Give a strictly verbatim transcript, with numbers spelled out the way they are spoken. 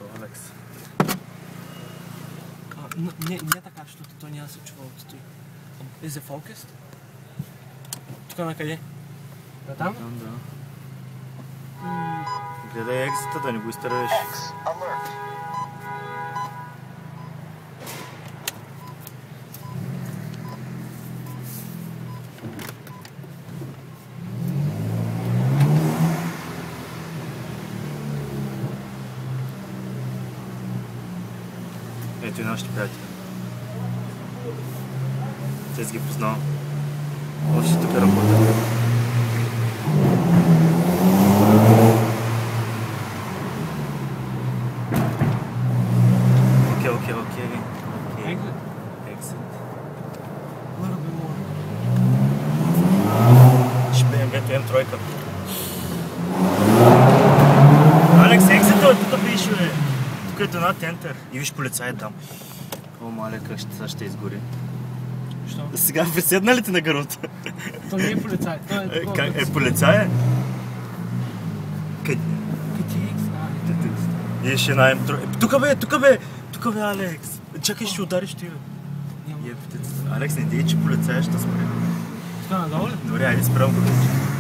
Алекс. Не, не така, защото той няма да се чува от той. Is it focused? Тук на къде? Да там? Там, да. Гледай екзита, да не го изтървеш. Ето и нашите приятели. Те си ги познавам. Още тук работят. Окей, окей, окей. Exit? Exit. A little bit more. Ще бе ем ве-то М три. Алекс, екзита, тук беше, бе. Тук е донат ентер. И виж полицай там. О, маля, как ще, сега ще изгори. Що? Сега преседна ли ти на гърлото? Той не е полицай. Той е Е, такова. как, е полицай? Къде? Ки ти икс? А, И ще на М три. Е, тук бе, тук бе! Тук бе, Алекс. Чакай, ще удариш ти, бе. няма. Е, птицата. Алекс, не дей, че полицай ще спре. Тук надолу ли? Добре, айде спрям го вече.